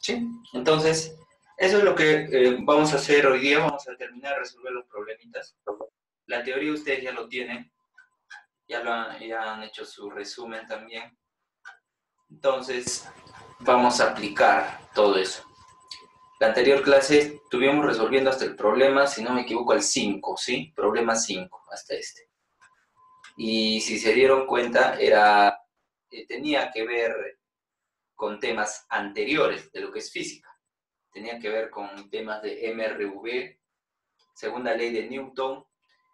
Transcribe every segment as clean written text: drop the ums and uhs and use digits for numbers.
¿Sí? Entonces, eso es lo que vamos a hacer hoy día. Vamos a terminar de resolver los problemitas. La teoría ustedes ya lo tienen. Ya han hecho su resumen también. Entonces, vamos a aplicar todo eso. La anterior clase estuvimos resolviendo hasta el problema, si no me equivoco, el 5, ¿sí? Problema 5, hasta este. Y si se dieron cuenta, tenía que ver con temas anteriores de lo que es física. Tenía que ver con temas de MRV, segunda ley de Newton,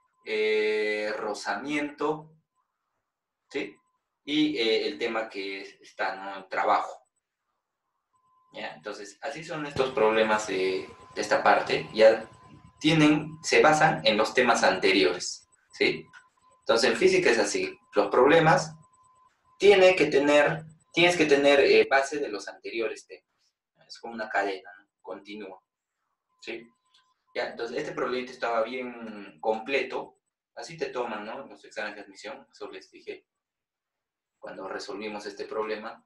rozamiento, ¿sí? Y el tema que está, ¿no? El trabajo. ¿Ya? Entonces, así son estos problemas de esta parte. Ya se basan en los temas anteriores, ¿sí? Entonces, en física es así. Los problemas tienes que tener base de los anteriores temas. Es como una cadena, ¿no? Continua, ¿sí? Ya, entonces, este problema estaba bien completo. Así te toman, ¿no? Los exámenes de admisión. Eso les dije cuando resolvimos este problema.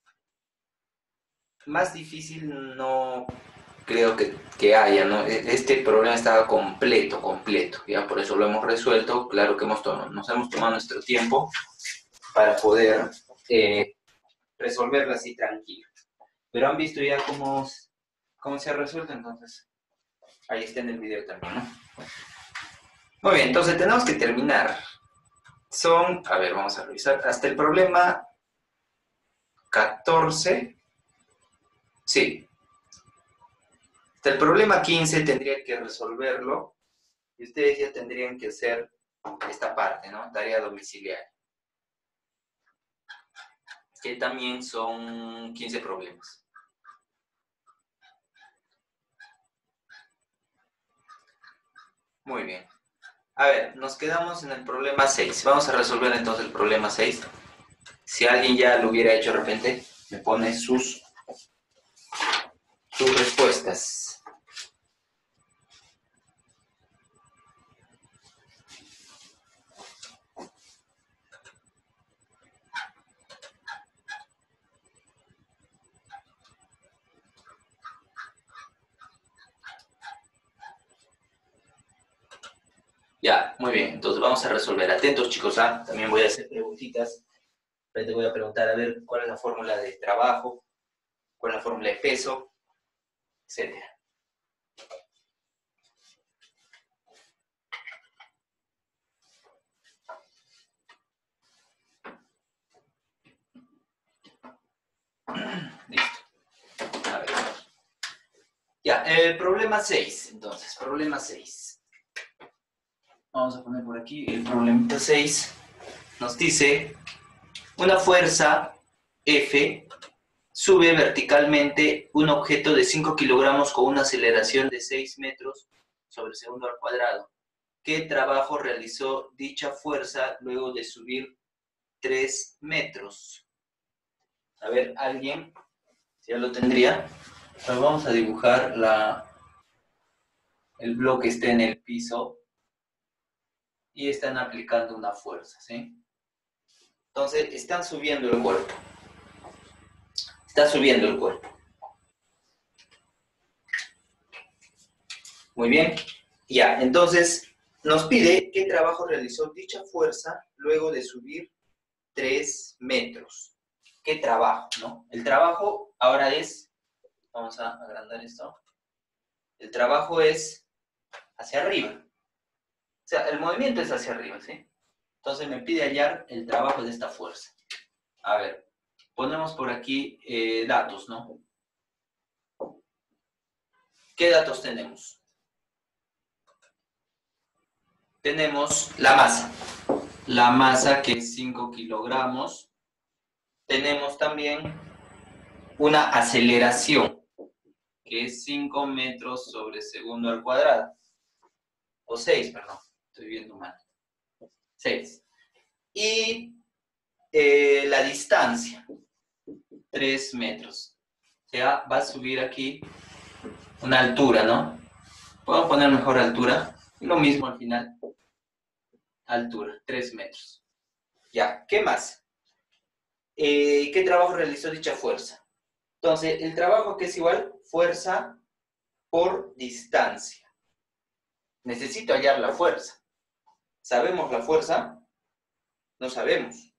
Más difícil no creo que haya, ¿no? Este problema estaba completo, ya por eso lo hemos resuelto. Claro que nos hemos tomado nuestro tiempo para poder resolverlo así tranquilo. Pero han visto ya cómo se ha resuelto, entonces ahí está en el video también, ¿no? Muy bien, entonces tenemos que terminar. A ver, vamos a revisar, hasta el problema 14, sí. Hasta el problema 15 tendría que resolverlo y ustedes ya tendrían que hacer esta parte, ¿no? Tarea domiciliaria. Que también son 15 problemas. Muy bien. A ver, nos quedamos en el problema 6. Vamos a resolver entonces el problema 6. Si alguien ya lo hubiera hecho de repente, me pone sus respuestas. Ya, muy bien. Entonces vamos a resolver. Atentos, chicos, ¿ah? También voy a hacer preguntitas. Te voy a preguntar, a ver, cuál es la fórmula de trabajo, cuál es la fórmula de peso, etcétera. Listo. A ver. Ya, el problema 6, entonces, problema 6. Vamos a poner por aquí el problemita 6. Nos dice, una fuerza F sube verticalmente un objeto de 5 kilogramos con una aceleración de 6 metros sobre segundo al cuadrado. ¿Qué trabajo realizó dicha fuerza luego de subir 3 metros? A ver, ¿alguien? Si ya lo tendría. Pues vamos a dibujar el bloque está en el piso y están aplicando una fuerza, ¿sí? Entonces, están subiendo el cuerpo. Está subiendo el cuerpo. Muy bien. Ya, entonces nos pide qué trabajo realizó dicha fuerza luego de subir 3 metros. ¿Qué trabajo, no? El trabajo ahora es, vamos a agrandar esto, el trabajo es hacia arriba. O sea, el movimiento es hacia arriba, ¿sí? Entonces me pide hallar el trabajo de esta fuerza. A ver, ponemos por aquí datos, ¿no? ¿Qué datos tenemos? Tenemos la masa que es 5 kilogramos. Tenemos también una aceleración, que es 5 metros sobre segundo al cuadrado. O 6, perdón, estoy viendo mal. 6. Y la distancia, 3 metros. O sea, va a subir aquí una altura, ¿no? Puedo poner mejor altura. Lo mismo al final. Altura, 3 metros. Ya, ¿qué más? ¿Qué trabajo realizó dicha fuerza? Entonces, el trabajo que es igual, fuerza por distancia. Necesito hallar la fuerza. ¿Sabemos la fuerza? No sabemos.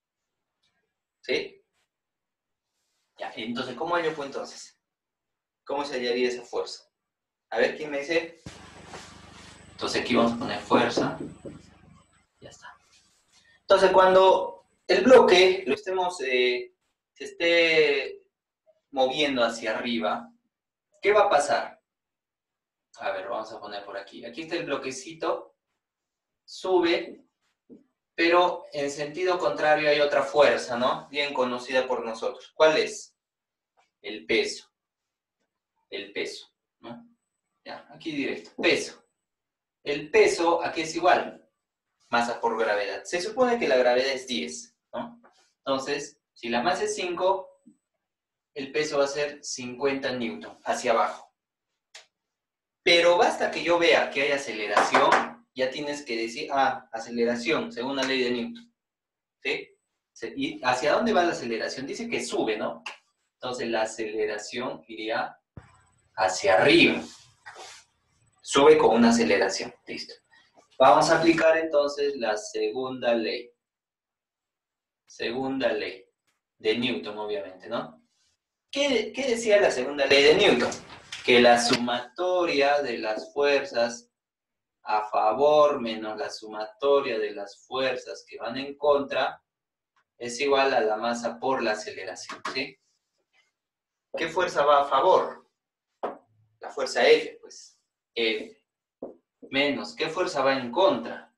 ¿Sí? Ya, entonces, ¿cómo hallo pues entonces? ¿Cómo se hallaría esa fuerza? A ver, ¿quién me dice? Entonces aquí vamos a poner fuerza. Ya está. Entonces, cuando el bloque lo estemos, se esté moviendo hacia arriba, ¿qué va a pasar? A ver, vamos a poner por aquí. Aquí está el bloquecito, sube, pero en sentido contrario hay otra fuerza, ¿no? Bien conocida por nosotros. ¿Cuál es? El peso. El peso, ¿no? Ya, aquí directo. Peso. El peso, aquí es igual. Masa por gravedad. Se supone que la gravedad es 10, ¿no? Entonces, si la masa es 5, el peso va a ser 50 newton hacia abajo. Pero basta que yo vea que hay aceleración, ya tienes que decir, aceleración, según la ley de Newton. ¿Sí? ¿Y hacia dónde va la aceleración? Dice que sube, ¿no? Entonces la aceleración iría hacia arriba. Sube con una aceleración. Listo. Vamos a aplicar entonces la segunda ley. Segunda ley de Newton, obviamente, ¿no? ¿Qué decía la segunda ley de Newton? Que la sumatoria de las fuerzas a favor menos la sumatoria de las fuerzas que van en contra es igual a la masa por la aceleración, ¿sí? ¿Qué fuerza va a favor? La fuerza F, pues. F. Menos, ¿qué fuerza va en contra?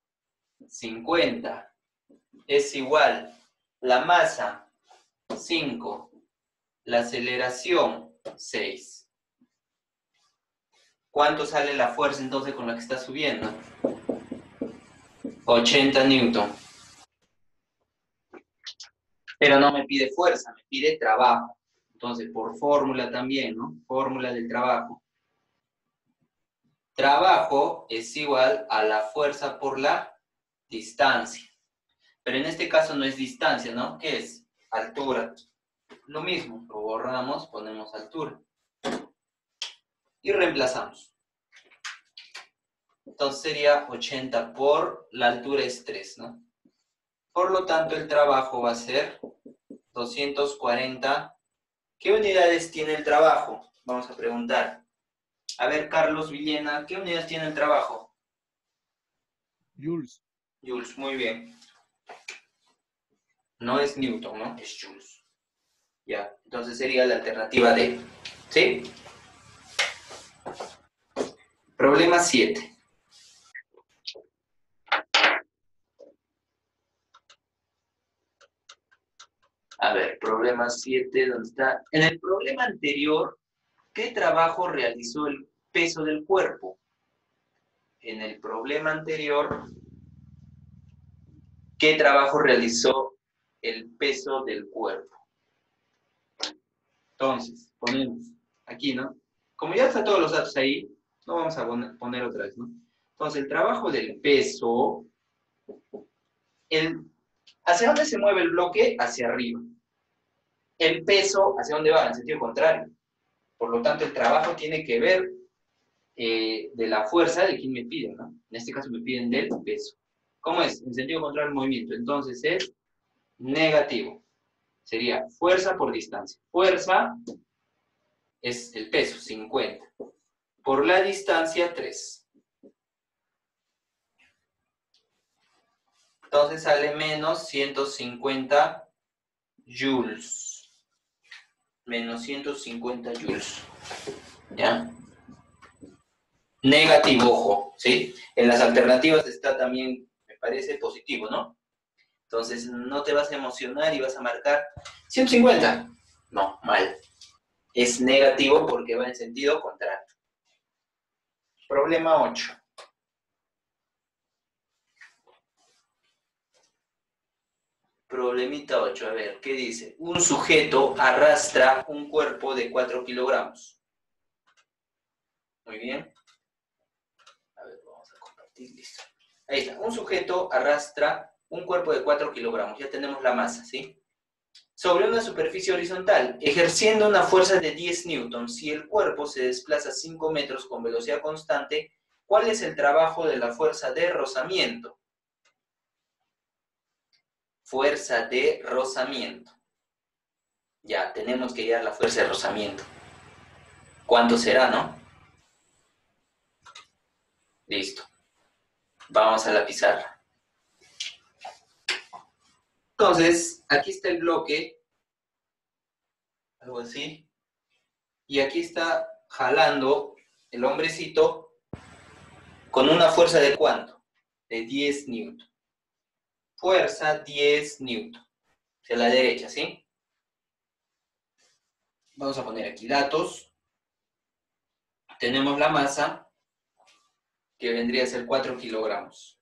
50. Es igual la masa, 5. La aceleración, 6. ¿Cuánto sale la fuerza entonces con la que está subiendo? 80 newton. Pero no me pide fuerza, me pide trabajo. Entonces, por fórmula también, ¿no? Fórmula del trabajo. Trabajo es igual a la fuerza por la distancia. Pero en este caso no es distancia, ¿no? ¿Qué es? Altura. Lo mismo, lo borramos, ponemos altura. Y reemplazamos. Entonces sería 80 por la altura es 3, ¿no? Por lo tanto, el trabajo va a ser 240. ¿Qué unidades tiene el trabajo? Vamos a preguntar. A ver, Carlos Villena, ¿qué unidades tiene el trabajo? Joules. Joules, muy bien. No es Newton, ¿no? Es Joules. Ya, entonces sería la alternativa D. ¿Sí? Problema 7. A ver, problema 7, ¿dónde está? En el problema anterior, ¿qué trabajo realizó el peso del cuerpo? En el problema anterior, ¿qué trabajo realizó el peso del cuerpo? Entonces, ponemos aquí, ¿no? Como ya están todos los datos ahí, no vamos a poner otra vez, ¿no? Entonces, el trabajo del peso, ¿hacia dónde se mueve el bloque? Hacia arriba. El peso, ¿hacia dónde va? En sentido contrario. Por lo tanto, el trabajo tiene que ver de la fuerza de quien me pide, ¿no? En este caso me piden del peso. ¿Cómo es? En sentido contrario al movimiento. Entonces es negativo. Sería fuerza por distancia. Fuerza es el peso, 50. Por la distancia, 3. Entonces sale menos 150 joules. Menos 150 joules. ¿Ya? Negativo, ojo, ¿sí? En las alternativas está también, me parece, positivo, ¿no? Entonces no te vas a emocionar y vas a marcar 150. No, mal. Es negativo porque va en sentido contrario. Problema 8. Problemita 8, a ver, ¿qué dice? Un sujeto arrastra un cuerpo de 4 kilogramos. Muy bien. A ver, vamos a compartir, listo. Ahí está, un sujeto arrastra un cuerpo de 4 kilogramos. Ya tenemos la masa, ¿sí? sobre una superficie horizontal, ejerciendo una fuerza de 10 newtons. Si el cuerpo se desplaza 5 metros con velocidad constante, ¿cuál es el trabajo de la fuerza de rozamiento? Fuerza de rozamiento. Ya, tenemos que hallar la fuerza de rozamiento. ¿Cuánto será, no? Listo. Vamos a la pizarra. Entonces, aquí está el bloque, algo así, y aquí está jalando el hombrecito con una fuerza de ¿cuánto? De 10 newton. Fuerza 10 newton. Hacia la derecha, ¿sí? Vamos a poner aquí datos. Tenemos la masa, que vendría a ser 4 kilogramos.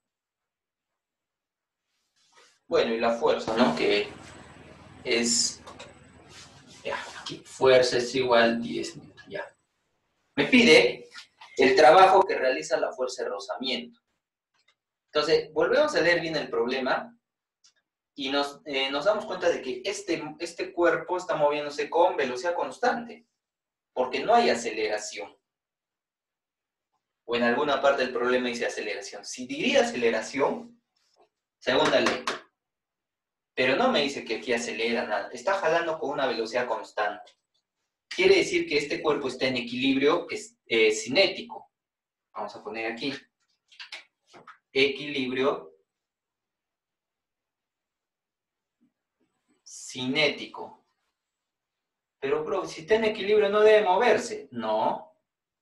Bueno, y la fuerza, ¿no? Que es... Ya, aquí fuerza es igual a 10 newton, ya. Me pide el trabajo que realiza la fuerza de rozamiento. Entonces, volvemos a leer bien el problema y nos damos cuenta de que este cuerpo está moviéndose con velocidad constante, porque no hay aceleración. O en alguna parte del problema dice aceleración. Si diría aceleración, segunda ley. Pero no me dice que aquí acelera nada. Está jalando con una velocidad constante. Quiere decir que este cuerpo está en equilibrio cinético. Vamos a poner aquí. Equilibrio cinético. Pero, bro, si está en equilibrio no debe moverse. No.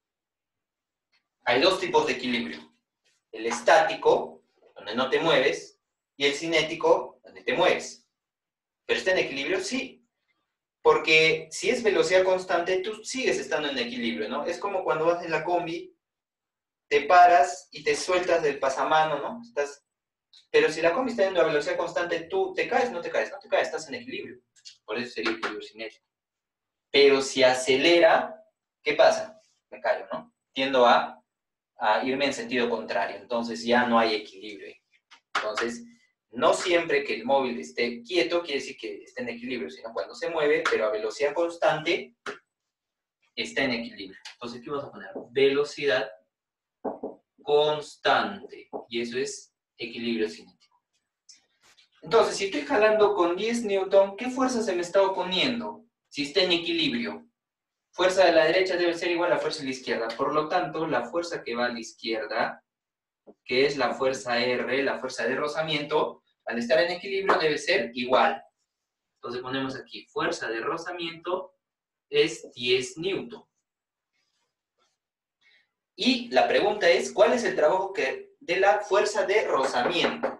Hay dos tipos de equilibrio. El estático, donde no te mueves, y el cinético, donde te mueves. ¿Pero está en equilibrio? Sí. Porque si es velocidad constante, tú sigues estando en equilibrio, ¿no? Es como cuando vas en la combi, te paras y te sueltas del pasamano, ¿no? Pero si la combi está yendo a velocidad constante, tú te caes, no te caes, estás en equilibrio. Por eso sería equilibrio cinético. Pero si acelera, ¿qué pasa? Me caigo, ¿no? Tiendo a irme en sentido contrario, entonces ya no hay equilibrio. Entonces, no siempre que el móvil esté quieto quiere decir que esté en equilibrio, sino cuando se mueve, pero a velocidad constante, está en equilibrio. Entonces, ¿qué vamos a poner? Velocidad constante, y eso es equilibrio cinético. Entonces, si estoy jalando con 10 newton, ¿qué fuerza se me está oponiendo? Si está en equilibrio. Fuerza de la derecha debe ser igual a la fuerza de la izquierda. Por lo tanto, la fuerza que va a la izquierda, que es la fuerza R, la fuerza de rozamiento, al estar en equilibrio debe ser igual. Entonces ponemos aquí, fuerza de rozamiento es 10 newton. Y la pregunta es, ¿cuál es el trabajo de la fuerza de rozamiento?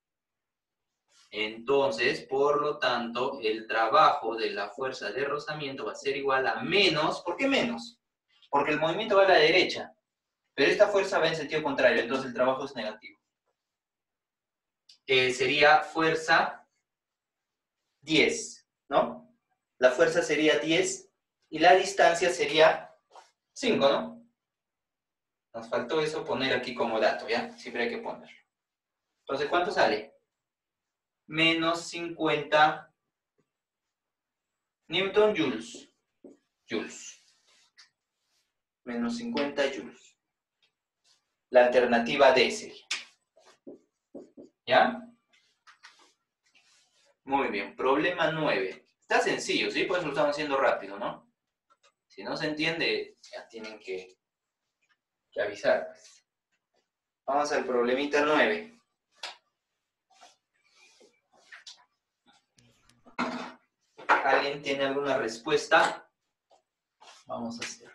Entonces, por lo tanto, el trabajo de la fuerza de rozamiento va a ser igual a menos. ¿Por qué menos? Porque el movimiento va a la derecha, pero esta fuerza va en sentido contrario, entonces el trabajo es negativo. Sería fuerza 10, ¿no? La fuerza sería 10 y la distancia sería 5, ¿no? Nos faltó eso poner aquí como dato, ¿ya? Siempre hay que ponerlo. Entonces, ¿cuánto sale? Menos 50 Newton Joules. Menos 50 joules. La alternativa D sería. ¿Ya? Muy bien. Problema 9. Está sencillo, ¿sí? Por eso lo estamos haciendo rápido, ¿no? Si no se entiende, ya tienen que avisar. Vamos al problemita 9. ¿Alguien tiene alguna respuesta? Vamos a hacer.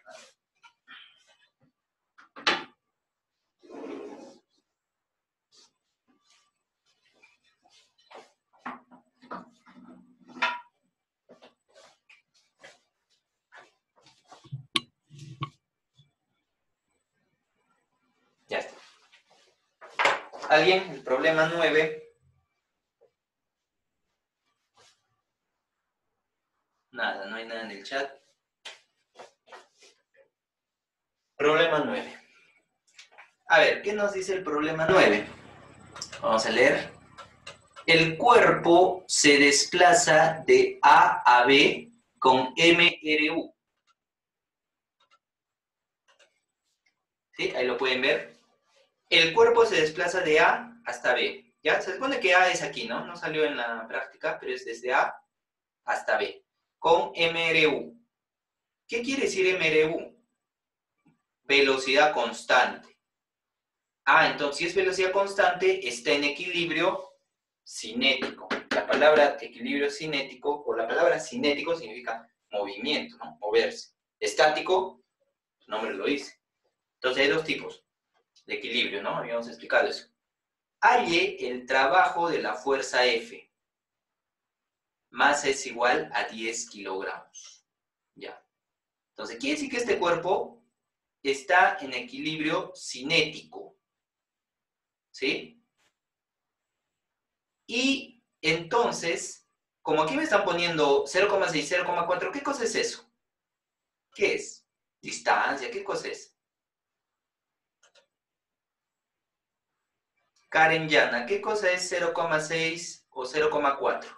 Ya está. ¿Alguien? El problema 9. Nada, no hay nada en el chat. Problema 9. A ver, ¿qué nos dice el problema 9? Vamos a leer. El cuerpo se desplaza de A a B con MRU. ¿Sí? Ahí lo pueden ver. El cuerpo se desplaza de A hasta B. ¿Ya? Se supone que A es aquí, ¿no? No salió en la práctica, pero es desde A hasta B. Con MRU. ¿Qué quiere decir MRU? Velocidad constante. Ah, entonces si es velocidad constante, está en equilibrio cinético. La palabra equilibrio cinético, o la palabra cinético significa movimiento, ¿no? Moverse. Estático, su nombre lo dice. Entonces hay dos tipos de equilibrio, ¿no? Habíamos explicado eso. Halle el trabajo de la fuerza F. Masa es igual a 10 kilogramos. Ya. Entonces quiere decir que este cuerpo está en equilibrio cinético. ¿Sí? Y entonces, como aquí me están poniendo 0,6, 0,4, ¿qué cosa es eso? ¿Qué es? Distancia, ¿qué cosa es? Karen Yana, ¿qué cosa es 0,6 o 0,4?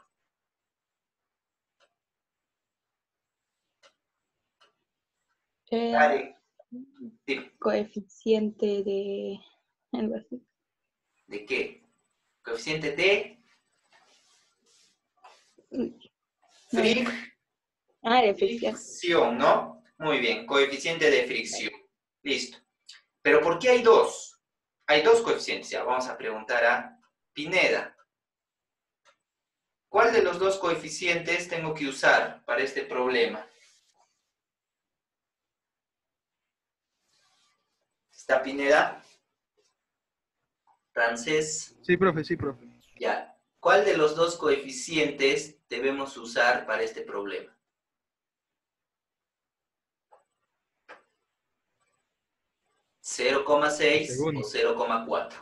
Karen, dime, Coeficiente de algo así. ¿de qué? Coeficiente de De fricción. fricción, ¿no? Muy bien, coeficiente de fricción. Listo. Pero ¿por qué hay dos? Hay dos coeficientes. Ya vamos a preguntar a Pineda. ¿Cuál de los dos coeficientes tengo que usar para este problema? ¿Está Pineda? ¿Francés? Sí, profe, sí, profe. Ya. ¿Cuál de los dos coeficientes debemos usar para este problema? ¿0,6 Segundo. o 0,4?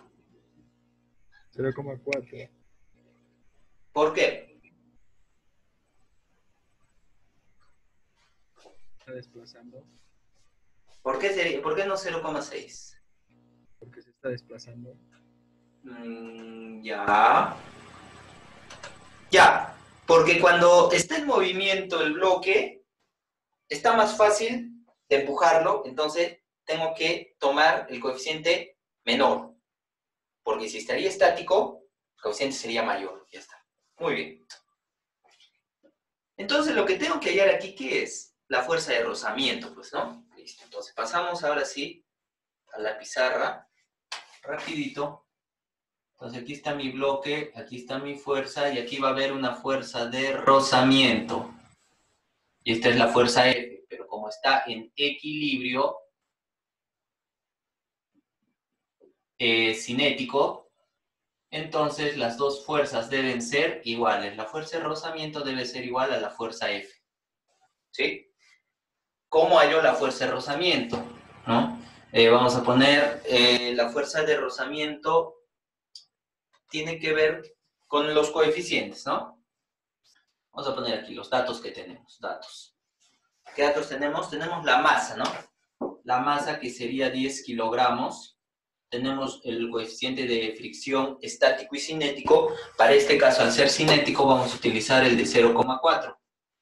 0,4. ¿Por qué? Está desplazando. ¿Por qué no 0,6? Porque se está desplazando. Ya. Ya. Porque cuando está en movimiento el bloque, está más fácil de empujarlo, entonces tengo que tomar el coeficiente menor. Porque si estaría estático, el coeficiente sería mayor. Ya está. Muy bien. Entonces lo que tengo que hallar aquí, ¿qué es? La fuerza de rozamiento, pues, ¿no? Listo. Entonces pasamos ahora sí a la pizarra. Rapidito. Entonces aquí está mi bloque, aquí está mi fuerza, y aquí va a haber una fuerza de rozamiento. Y esta es la fuerza F, pero como está en equilibrio cinético, entonces las dos fuerzas deben ser iguales. La fuerza de rozamiento debe ser igual a la fuerza F. ¿Sí? ¿Cómo hallo la fuerza de rozamiento? ¿No? Vamos a poner la fuerza de rozamiento tiene que ver con los coeficientes, ¿no? Vamos a poner aquí los datos que tenemos. Datos. ¿Qué datos tenemos? Tenemos la masa, ¿no? La masa que sería 10 kilogramos. Tenemos el coeficiente de fricción estático y cinético. Para este caso, al ser cinético, vamos a utilizar el de 0,4.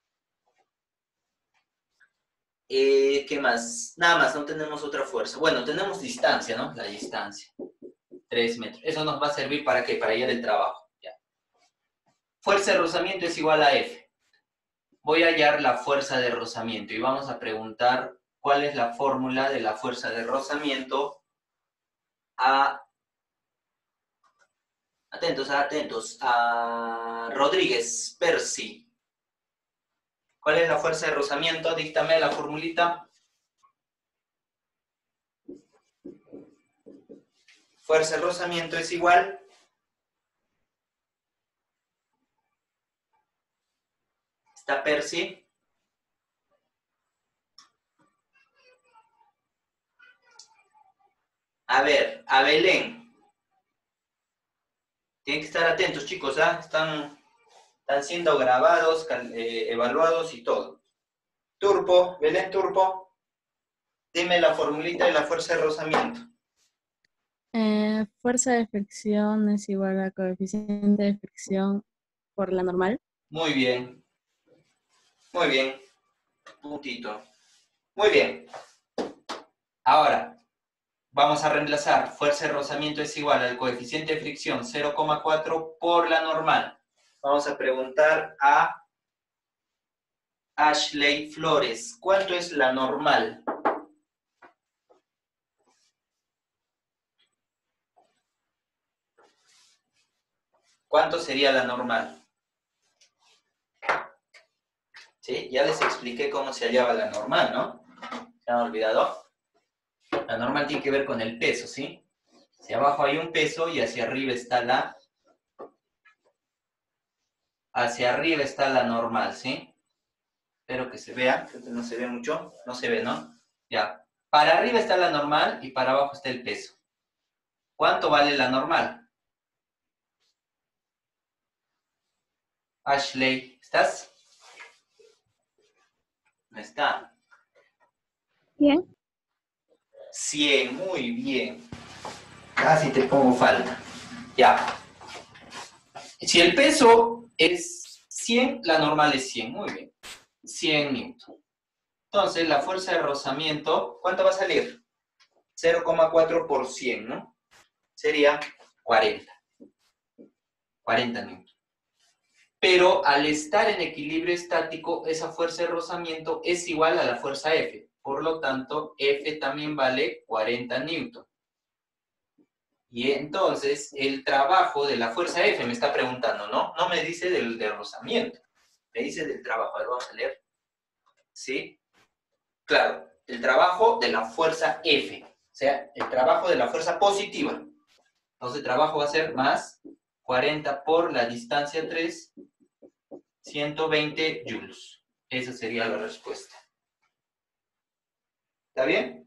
¿Qué más? Nada más, no tenemos otra fuerza. Bueno, tenemos distancia, ¿no? La distancia. 3 metros. Eso nos va a servir para ¿qué? Para hallar el trabajo. Ya. Fuerza de rozamiento es igual a F. Voy a hallar la fuerza de rozamiento y vamos a preguntar cuál es la fórmula de la fuerza de rozamiento atentos, a Rodríguez Percy. ¿Cuál es la fuerza de rozamiento? Díctame la formulita. Fuerza de rozamiento es igual ¿está Percy? A ver, a Belén. Tienen que estar atentos, chicos, ¿ah? Están siendo grabados, evaluados y todo. Turpo, Belén Turpo, dime la formulita de la fuerza de rozamiento. Fuerza de fricción es igual a coeficiente de fricción por la normal. Muy bien. Muy bien. Puntito. Muy bien. Ahora, vamos a reemplazar. Fuerza de rozamiento es igual al coeficiente de fricción 0,4 por la normal. Vamos a preguntar a Ashley Flores. ¿Cuánto es la normal? ¿Cuánto sería la normal? ¿Sí? Ya les expliqué cómo se hallaba la normal, ¿no? ¿Se han olvidado? La normal tiene que ver con el peso, ¿sí? Hacia abajo hay un peso y hacia arriba está la... Hacia arriba está la normal, ¿sí? Espero que se vea. Creo que no se ve mucho. No se ve, ¿no? Ya. Para arriba está la normal y para abajo está el peso. ¿Cuánto vale la normal? Ashley, ¿estás? No está. Bien. 100, muy bien. Casi te pongo falta. Ya. Si el peso es 100, la normal es 100. Muy bien. 100 newton. Entonces, la fuerza de rozamiento, ¿cuánto va a salir? 0,4 por 100, ¿no? Sería 40. 40 newton. Pero al estar en equilibrio estático, esa fuerza de rozamiento es igual a la fuerza F. Por lo tanto, F también vale 40 newton. Y entonces, el trabajo de la fuerza F me está preguntando, ¿no? No me dice del rozamiento. Me dice del trabajo. A ver, vamos a leer. ¿Sí? Claro, el trabajo de la fuerza F. O sea, el trabajo de la fuerza positiva. Entonces, el trabajo va a ser más 40 por la distancia 3, 120 joules. Esa sería la respuesta. ¿Está bien?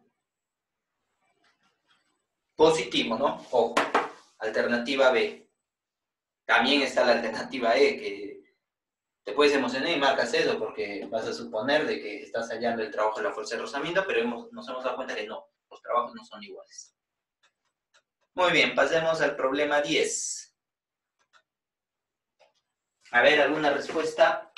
Positivo, ¿no? Ojo. Alternativa B. También está la alternativa E, que te puedes emocionar y marcas eso porque vas a suponer de que estás hallando el trabajo de la fuerza de rozamiento, pero nos hemos dado cuenta que no, los trabajos no son iguales. Muy bien, pasemos al problema 10. A ver, ¿alguna respuesta?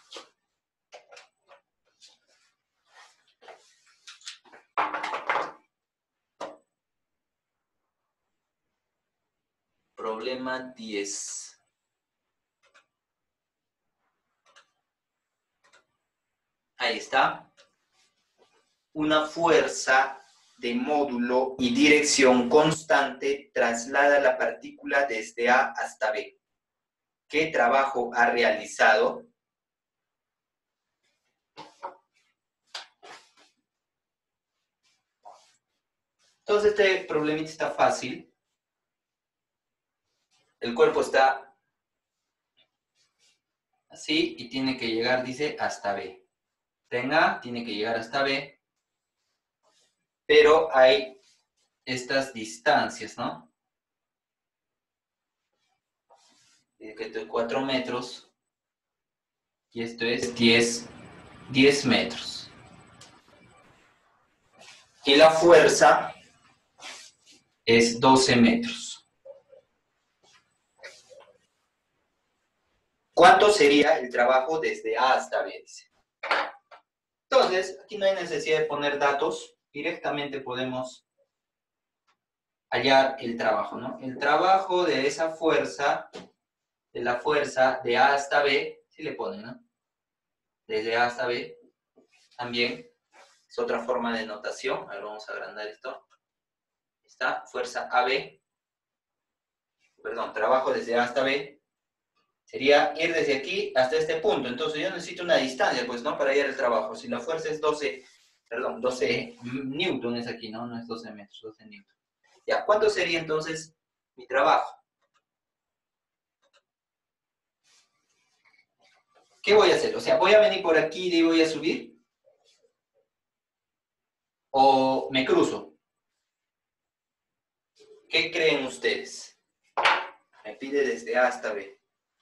Problema 10. Ahí está. Una fuerza de módulo y dirección constante traslada la partícula desde A hasta B. ¿Qué trabajo ha realizado? Entonces este problemita está fácil. El cuerpo está así y tiene que llegar, dice, hasta B. En A tiene que llegar hasta B, pero hay estas distancias, ¿no? Que esto es 4 metros y esto es 10 metros. Y la fuerza es 12 metros. ¿Cuánto sería el trabajo desde A hasta B? Dice. Entonces, aquí no hay necesidad de poner datos. Directamente podemos hallar el trabajo, ¿no? El trabajo de esa fuerza, de la fuerza de A hasta B, sí le ponen, ¿no? Desde A hasta B, también es otra forma de notación. A ver, vamos a agrandar esto. Está fuerza AB, perdón, trabajo desde A hasta B, sería ir desde aquí hasta este punto. Entonces yo necesito una distancia, pues, ¿no? Para hallar el trabajo. Si la fuerza es 12 newton es aquí, ¿no? No es 12 metros, 12 newton. Ya, ¿cuánto sería entonces mi trabajo? ¿Qué voy a hacer? O sea, ¿voy a venir por aquí y voy a subir? ¿O me cruzo? ¿Qué creen ustedes? Me pide desde A hasta B.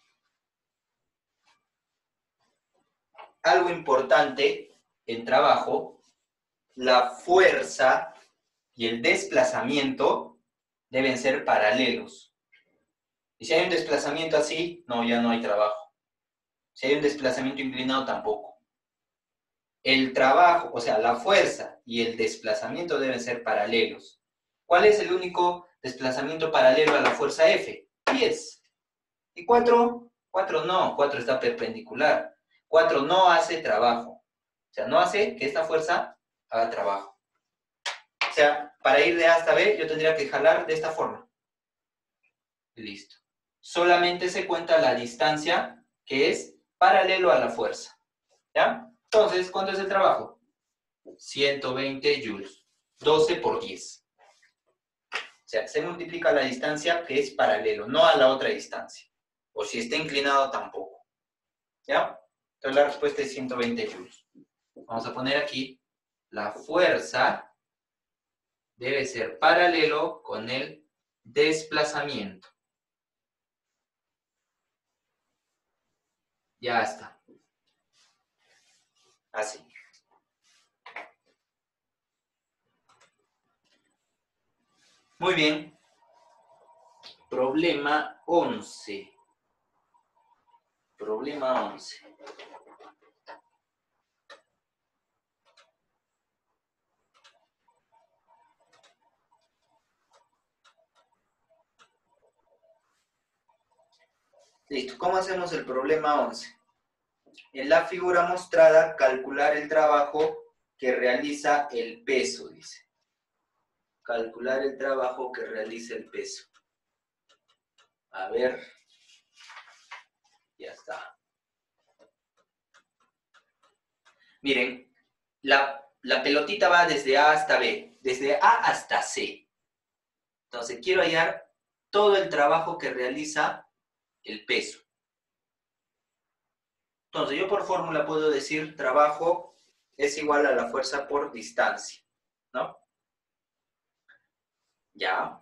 Algo importante en trabajo, la fuerza y el desplazamiento deben ser paralelos. Y si hay un desplazamiento así, no, ya no hay trabajo. Si hay un desplazamiento inclinado, tampoco. El trabajo, o sea, la fuerza y el desplazamiento deben ser paralelos. ¿Cuál es el único desplazamiento paralelo a la fuerza F? 10. ¿Y 4? 4 no, 4 está perpendicular. 4 no hace trabajo. O sea, no hace que esta fuerza haga trabajo. O sea, para ir de A hasta B, yo tendría que jalar de esta forma. Y listo. Solamente se cuenta la distancia que es paralelo a la fuerza. ¿Ya? Entonces, ¿cuánto es el trabajo? 120 joules. 12 por 10. O sea, se multiplica la distancia que es paralelo, no a la otra distancia. O si está inclinado, tampoco. ¿Ya? Entonces la respuesta es 120 joules. Vamos a poner aquí, la fuerza debe ser paralelo con el desplazamiento. Ya está. Así. Muy bien. Problema 11. Problema 11. Listo. ¿Cómo hacemos el problema 11? En la figura mostrada, calcular el trabajo que realiza el peso, dice. Calcular el trabajo que realiza el peso. A ver. Ya está. Miren, la pelotita va desde A hasta B, desde A hasta C. Entonces, quiero hallar todo el trabajo que realiza el peso. Entonces, yo por fórmula puedo decir trabajo es igual a la fuerza por distancia, ¿no? Ya.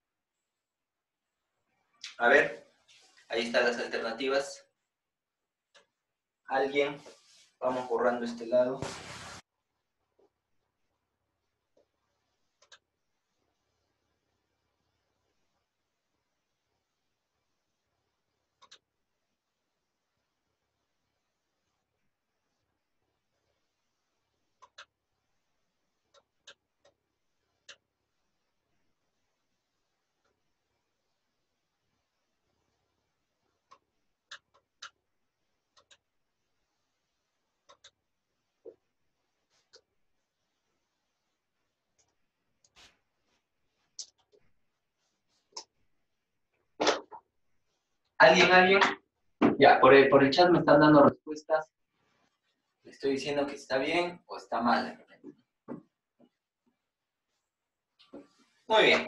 A ver, ahí están las alternativas. ¿Alguien? Vamos borrando este lado. ¿Alguien? Ya, por el chat me están dando respuestas. Le estoy diciendo que está bien o está mal. Muy bien.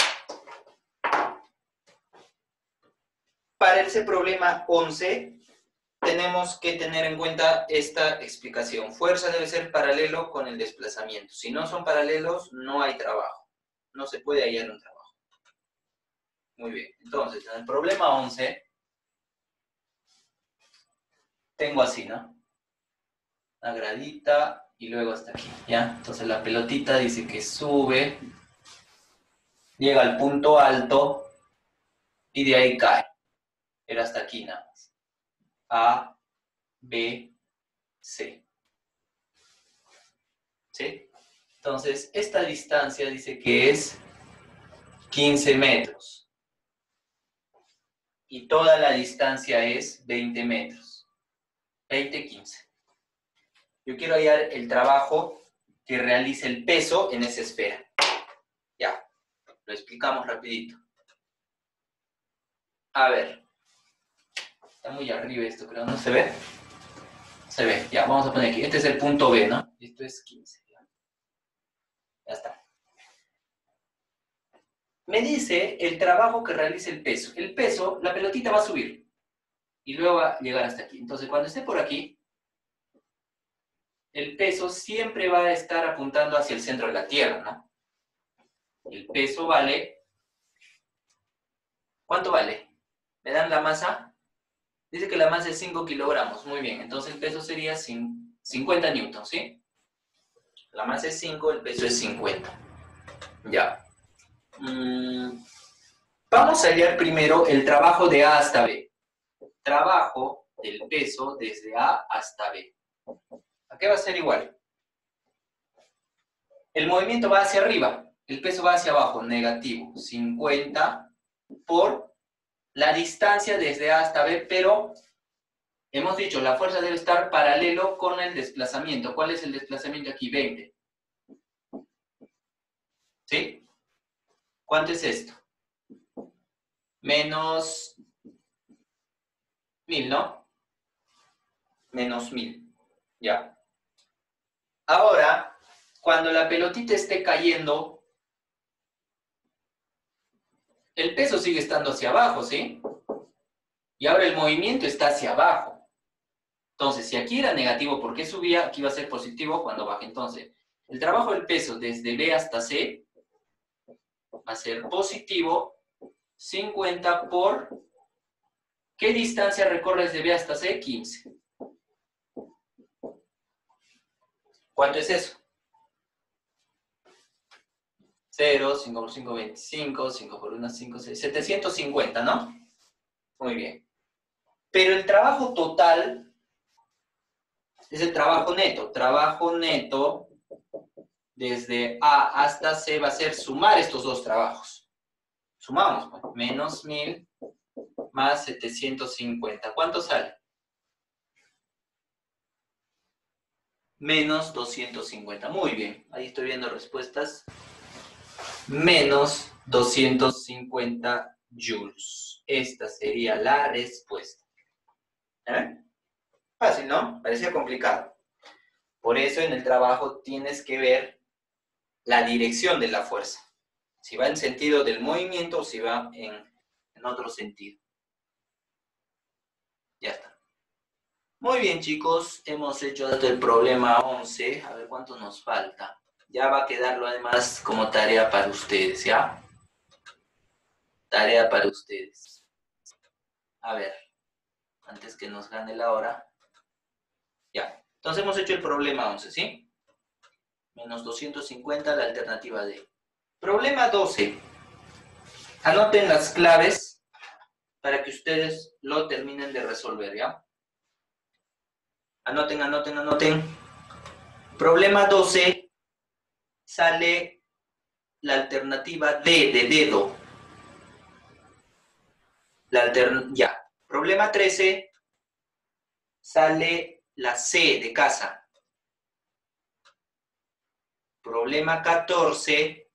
Para ese problema 11, tenemos que tener en cuenta esta explicación. Fuerza debe ser paralelo con el desplazamiento. Si no son paralelos, no hay trabajo. No se puede hallar un trabajo. Muy bien. Entonces, en el problema 11, tengo así, ¿no? Una gradita y luego hasta aquí, ¿ya? Entonces la pelotita dice que sube, llega al punto alto y de ahí cae. Pero hasta aquí nada más. A, B, C. ¿Sí? Entonces, esta distancia dice que es 15 metros. Y toda la distancia es 20 metros. 20, 15. Yo quiero hallar el trabajo que realice el peso en esa esfera. Ya, lo explicamos rapidito. A ver. Está muy arriba esto, creo. ¿No se ve? Se ve. Ya, vamos a poner aquí. Este es el punto B, ¿no? Esto es 15. Ya está. Me dice el trabajo que realice el peso. El peso, la pelotita va a subir. Y luego va a llegar hasta aquí. Entonces, cuando esté por aquí, el peso siempre va a estar apuntando hacia el centro de la Tierra, ¿no? El peso vale... ¿Cuánto vale? ¿Me dan la masa? Dice que la masa es 5 kilogramos. Muy bien. Entonces, el peso sería 50 newtons, ¿sí? La masa es 5, el peso es 50. Ya. Vamos a hallar primero el trabajo de A hasta B. Trabajo del peso desde A hasta B. ¿A qué va a ser igual? El movimiento va hacia arriba, el peso va hacia abajo, negativo. 50 por la distancia desde A hasta B, pero hemos dicho, la fuerza debe estar paralelo con el desplazamiento. ¿Cuál es el desplazamiento aquí? 20. ¿Sí? ¿Cuánto es esto? Menos 1000, ¿no? Menos 1000. Ya. Ahora, cuando la pelotita esté cayendo, el peso sigue estando hacia abajo, ¿sí? Y ahora el movimiento está hacia abajo. Entonces, si aquí era negativo, ¿por qué subía? Aquí va a ser positivo cuando baje. Entonces, el trabajo del peso desde B hasta C va a ser positivo 50 por... ¿Qué distancia recorres de B hasta C? 15. ¿Cuánto es eso? 0, 5 por 5, 25, 5 por 1, 5, 6, 750, ¿no? Muy bien. Pero el trabajo total es el trabajo neto. Trabajo neto desde A hasta C va a ser sumar estos dos trabajos. Sumamos, pues. Menos 1000 más 750. ¿Cuánto sale? Menos 250. Muy bien. Ahí estoy viendo respuestas. Menos 250 joules. Esta sería la respuesta. Fácil, ¿no? Parecía complicado. Por eso en el trabajo tienes que ver la dirección de la fuerza. Si va en sentido del movimiento o si va en otro sentido. Ya está. Muy bien, chicos. Hemos hecho hasta el problema 11. A ver cuánto nos falta. Ya va a quedarlo además como tarea para ustedes, ¿ya? Tarea para ustedes. A ver. Antes que nos gane la hora. Ya. Entonces hemos hecho el problema 11, ¿sí? Menos 250, la alternativa D. Problema 12. Anoten las claves para que ustedes lo terminen de resolver, ¿ya? Anoten, anoten, anoten. Problema 12. Sale la alternativa D de dedo. Ya. Problema 13. Sale la C de casa. Problema 14.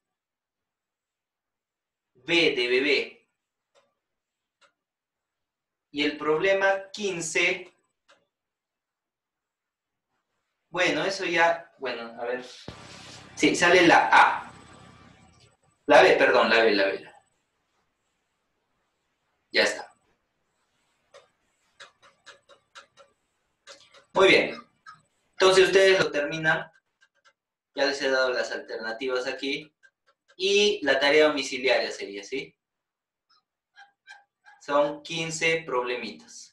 B de bebé. Y el problema 15. Bueno, eso ya... Bueno, a ver. Sí, sale la A. La B, perdón, la B. Ya está. Muy bien. Entonces ustedes lo terminan. Ya les he dado las alternativas aquí. Y la tarea domiciliaria sería, ¿sí? Son 15 problemitas.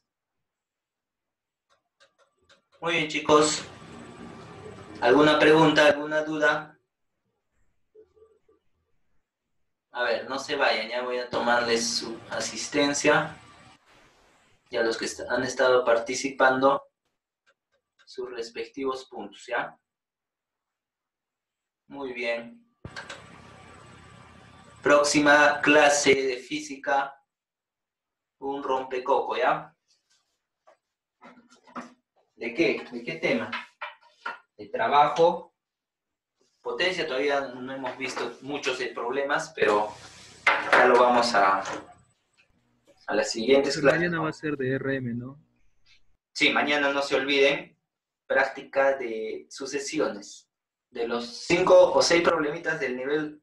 Muy bien, chicos. ¿Alguna pregunta, alguna duda? A ver, no se vayan, ya voy a tomarles su asistencia. Y a los que han estado participando, sus respectivos puntos, ¿ya? Muy bien. Próxima clase de física, un rompecoco, ¿ya? ¿De qué? ¿De qué tema? De trabajo. Potencia todavía no hemos visto muchos problemas, pero ya lo vamos a las siguientes clases. Mañana va a ser de RM, ¿no? Sí, mañana no se olviden, práctica de sucesiones. De los 5 o 6 problemitas del nivel,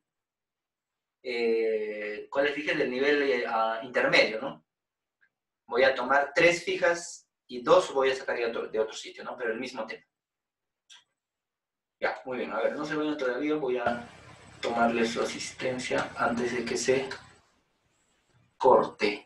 ¿cuáles dije? Del nivel intermedio, ¿no? Voy a tomar 3 fijas y 2 voy a sacar de otro sitio, ¿no? Pero el mismo tema. Ya, muy bien. A ver, no se vayan todavía, voy a tomarles su asistencia antes de que se corte.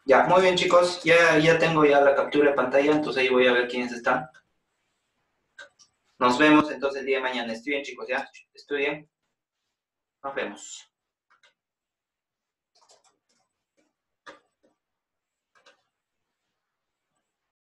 Ya, muy bien chicos, ya tengo ya la captura de pantalla, entonces ahí voy a ver quiénes están. Nos vemos entonces el día de mañana. Estudien chicos, ya, estudien. Nos vemos.